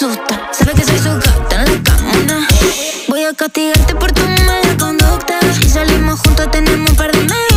asusta. Sabe que soy su gata en la cama. Voy a castigarte por tu mala conducta. Si salimos juntos tenemos un par de meses.